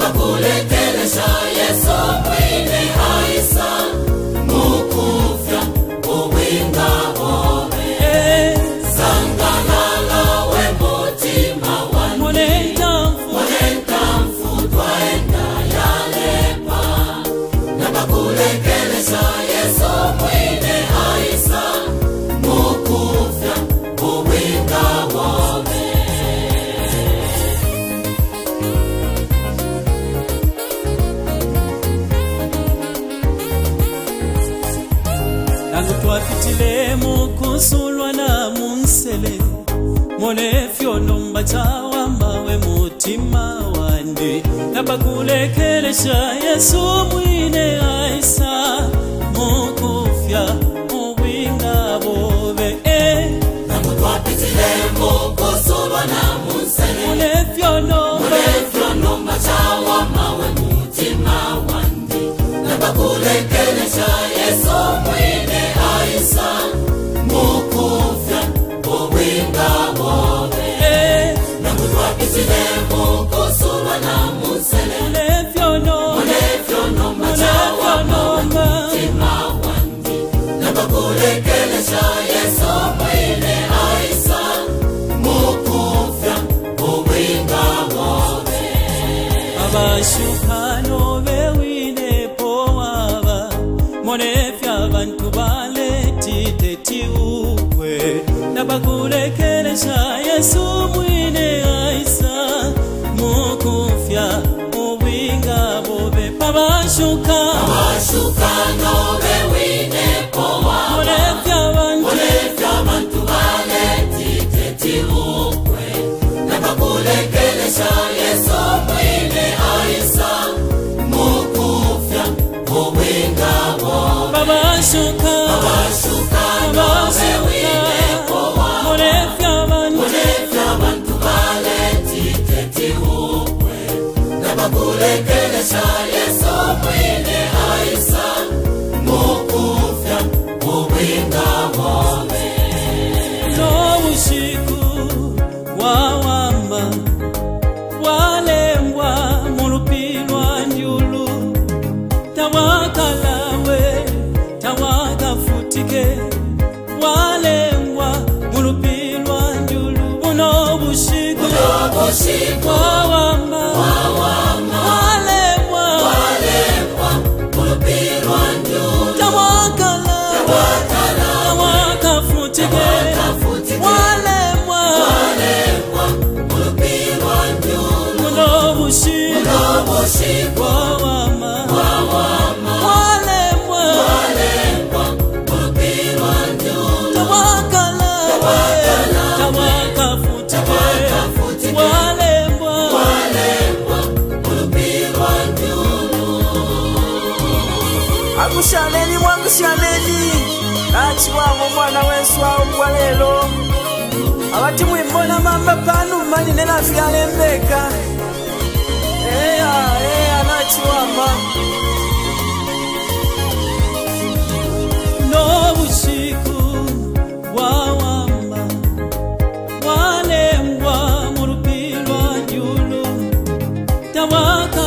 nabakulekelesha Yesu mwine aisa mukufya ubwinga bobe sangalala we mutima wani monentamfu twaenda yalepa nabakulekelesha Yesu mwine aisa mukufya ubwinga bobe twapitile mukusulwa na munsele monefyo nombachawa mawe mutima wandi nabakulekelesha Yesu mwine aisa mukufya ubwinga bobe twapitile mukusulwa na munsele monefyo nombachawa mawe mutima wandi nabakulekelesha Yesu mwine aisa mukufya ubwinga bobe namutwapitile mukusulwa na munsele monefyo nombachawa mawe mutima wandi nabakulekelesha Yesu mwine aisa mukufya ubwinga bobe abashukano bewine powaba monefya abantu baletiteti ukwe nabakulekelesha Yesu mwine aisa mukufya ubwinga bobe abashukano bewine powaba monefya abantu baletiteti ukwe nabakulekelesha Yesu mwine aisa mukufya ubwinga bobe abashukano bewine powaba monefya abantu baletiteti ukwe nabakulekelesha Yesu mwine aisa mukufya ubwinga bobe n'obushiku wawamba walembwa mulupilwa njulu tawakalawe tawakafutike walembwa mulupilwa njulu unobushiku wawamba walembwa mulupilwa njulu tawakalawe tawakafutike walembwa mulupilwa njulu unobushiku wawamba walembwa mulupilwa njulu tawakafutike walembwa mulupilwa njulu agushaneni mwagushaneni nachiwamo mwana wensu waugwa lelo abati mwimbona mamba panu mani nenafyalembeka nachiwama n'obushiku wawamba walembwa mulupilwa njulu tawaka